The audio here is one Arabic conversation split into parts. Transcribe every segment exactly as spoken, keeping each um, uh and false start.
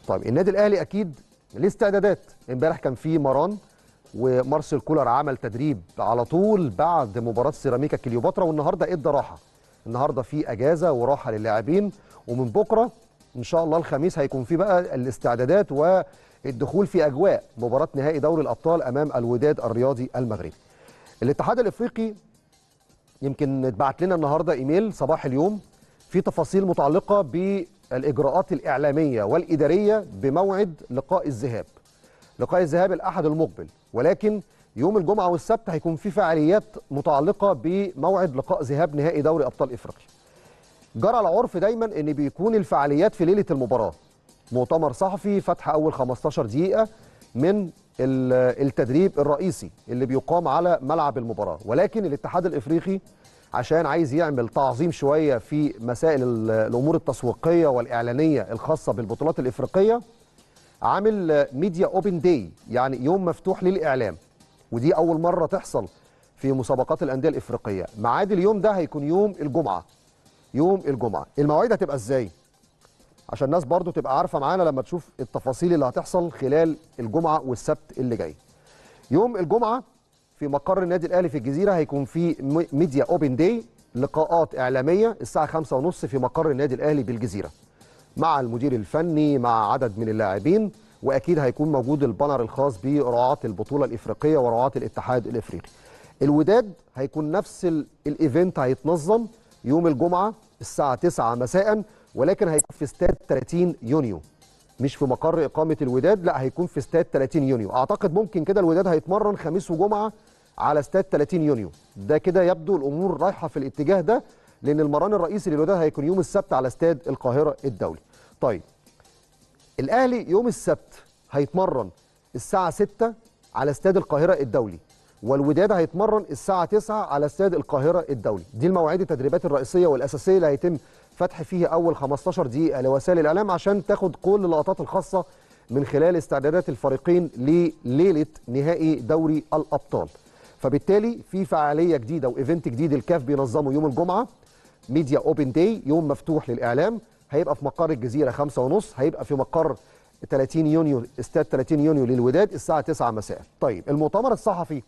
طيب النادي الاهلي اكيد ليه استعدادات. امبارح كان في مران ومارسيل كولر عمل تدريب على طول بعد مباراه سيراميكا كليوباترا، والنهارده ادى راحه. النهارده في اجازه وراحه للاعبين، ومن بكره ان شاء الله الخميس هيكون في بقى الاستعدادات والدخول في اجواء مباراه نهائي دوري الابطال امام الوداد الرياضي المغربي. الاتحاد الافريقي يمكن اتبعت لنا النهارده ايميل صباح اليوم في تفاصيل متعلقه بالاجراءات الاعلاميه والاداريه بموعد لقاء الذهاب. لقاء الذهاب الاحد المقبل، ولكن يوم الجمعه والسبت هيكون في فعاليات متعلقه بموعد لقاء ذهاب نهائي دوري ابطال افريقيا. جرى العرف دايما ان بيكون الفعاليات في ليله المباراه، مؤتمر صحفي، فتح اول خمستاشر دقيقه من التدريب الرئيسي اللي بيقام على ملعب المباراه. ولكن الاتحاد الافريقي عشان عايز يعمل تعظيم شويه في مسائل الامور التسويقيه والاعلانيه الخاصه بالبطولات الافريقيه، عامل ميديا اوبن داي، يعني يوم مفتوح للاعلام، ودي اول مره تحصل في مسابقات الانديه الافريقيه. ميعاد اليوم ده هيكون يوم الجمعه. يوم الجمعه المواعيد هتبقى ازاي عشان الناس برضو تبقى عارفه معانا لما تشوف التفاصيل اللي هتحصل خلال الجمعه والسبت اللي جاي. يوم الجمعه في مقر النادي الاهلي في الجزيره هيكون في ميديا اوبن داي، لقاءات اعلاميه الساعه خمسة وثلاثين في مقر النادي الاهلي بالجزيره مع المدير الفني مع عدد من اللاعبين، واكيد هيكون موجود البانر الخاص برعاة البطوله الافريقيه ورعاة الاتحاد الافريقي. الوداد هيكون نفس الايفنت، هيتنظم يوم الجمعه الساعه تسعة مساء، ولكن هيكون في استاد ثلاثين يونيو، مش في مقر اقامه الوداد، لا هيكون في استاد ثلاثين يونيو. اعتقد ممكن كده الوداد هيتمرن خميس وجمعه على استاد ثلاثين يونيو، ده كده يبدو الامور رايحه في الاتجاه ده، لان المران الرئيسي للوداد هيكون يوم السبت على استاد القاهره الدولي. طيب الاهلي يوم السبت هيتمرن الساعه ستة على استاد القاهره الدولي، والوداد هيتمرن الساعه تسعة على استاد القاهره الدولي. دي المواعيد التدريبات الرئيسيه والاساسيه اللي هيتم فتح فيها اول خمستاشر دقيقه لوسائل الاعلام عشان تاخد كل اللقطات الخاصه من خلال استعدادات الفريقين لليله نهائي دوري الابطال. فبالتالي في فعاليه جديده وايفنت جديد الكاف بينظمه يوم الجمعه، ميديا اوبن داي، يوم مفتوح للاعلام، هيبقى في مقر الجزيره خمسة ونص، هيبقى في مقر ثلاثين يونيو استاد ثلاثين يونيو للوداد الساعه تسعة مساء. طيب المؤتمر الصحفي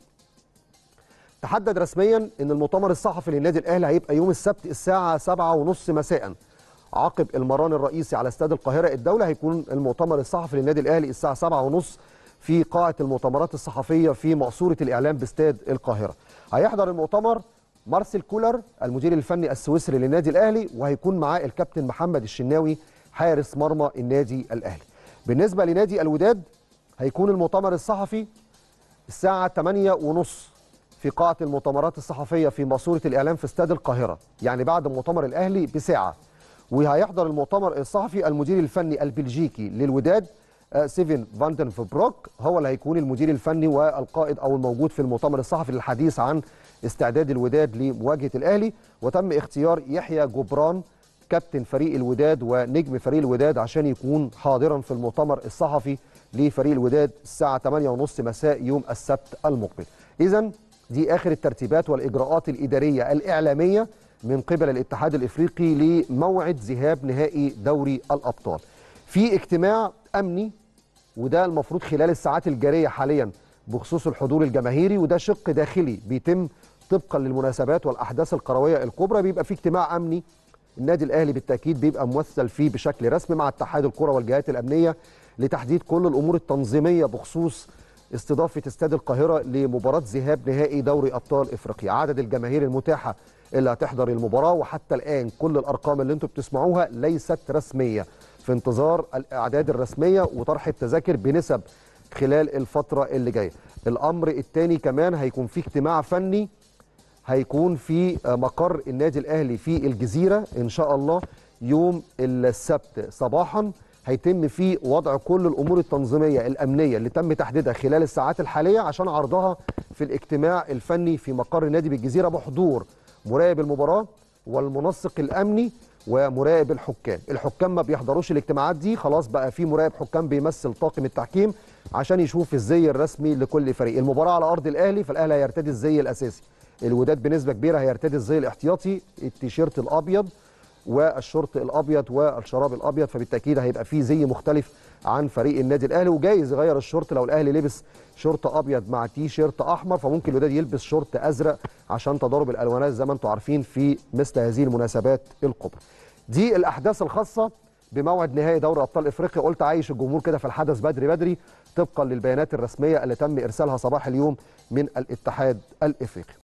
تحدد رسميا ان المؤتمر الصحفي للنادي الاهلي هيبقى يوم السبت الساعه سبعة ونص مساء عقب المران الرئيسي على استاد القاهره الدولي. هيكون المؤتمر الصحفي للنادي الاهلي الساعه سبعة ونص في قاعه المؤتمرات الصحفيه في مقصوره الاعلام باستاد القاهره. هيحضر المؤتمر مارسيل كولر المدير الفني السويسري للنادي الاهلي، وهيكون معاه الكابتن محمد الشناوي حارس مرمى النادي الاهلي. بالنسبه لنادي الوداد هيكون المؤتمر الصحفي الساعه ثمانية وثلاثين في قاعه المؤتمرات الصحفيه في مقصوره الاعلام في استاد القاهره، يعني بعد مؤتمر الاهلي بساعه. وهيحضر المؤتمر الصحفي المدير الفني البلجيكي للوداد سيفن فاندن فبروك، هو اللي هيكون المدير الفني والقائد او الموجود في المؤتمر الصحفي للحديث عن استعداد الوداد لمواجهه الاهلي. وتم اختيار يحيى جبران كابتن فريق الوداد ونجم فريق الوداد عشان يكون حاضرا في المؤتمر الصحفي لفريق الوداد الساعه ثمانية وثلاثين مساء يوم السبت المقبل. اذا دي اخر الترتيبات والاجراءات الاداريه الاعلاميه من قبل الاتحاد الافريقي لموعد ذهاب نهائي دوري الابطال. في اجتماع امني، وده المفروض خلال الساعات الجاريه حاليا بخصوص الحضور الجماهيري، وده شق داخلي بيتم طبقا للمناسبات والاحداث القرويه الكبرى. بيبقى في اجتماع امني النادي الاهلي بالتاكيد بيبقى ممثل فيه بشكل رسمي مع اتحاد الكره والجهات الامنيه لتحديد كل الامور التنظيميه بخصوص استضافه استاد القاهره لمباراه ذهاب نهائي دوري ابطال افريقيا، عدد الجماهير المتاحه اللي هتحضر المباراه. وحتى الان كل الارقام اللي انتم بتسمعوها ليست رسميه، في انتظار الاعداد الرسميه وطرح التذاكر بنسب خلال الفتره اللي جايه. الامر الثاني كمان هيكون في اجتماع فني هيكون في مقر النادي الاهلي في الجزيره ان شاء الله يوم السبت صباحا، هيتم فيه وضع كل الامور التنظيميه الامنيه اللي تم تحديدها خلال الساعات الحاليه عشان عرضها في الاجتماع الفني في مقر النادي بالجزيره بحضور مراقب المباراه والمنسق الامني ومراقب الحكام. الحكام ما بيحضروش الاجتماعات دي، خلاص بقى في مراقب حكام بيمثل طاقم التحكيم عشان يشوف الزي الرسمي لكل فريق. المباراه على ارض الاهلي، فالاهلي هيرتدي الزي الاساسي، الوداد بنسبه كبيره هيرتدي الزي الاحتياطي، التيشيرت الابيض والشورت الابيض والشراب الابيض، فبالتاكيد هيبقى فيه زي مختلف عن فريق النادي الاهلي، وجايز يغير الشورت لو الاهلي لبس شورت ابيض مع تي شيرت احمر، فممكن الوداد يلبس شورت ازرق عشان تضارب الالوانات زي ما انتم عارفين في مثل هذه المناسبات الكبرى. دي الاحداث الخاصه بموعد نهائي دوري ابطال افريقيا. قلت عايش الجمهور كده في الحدث بدري بدري طبقا للبيانات الرسميه اللي تم ارسالها صباح اليوم من الاتحاد الافريقي.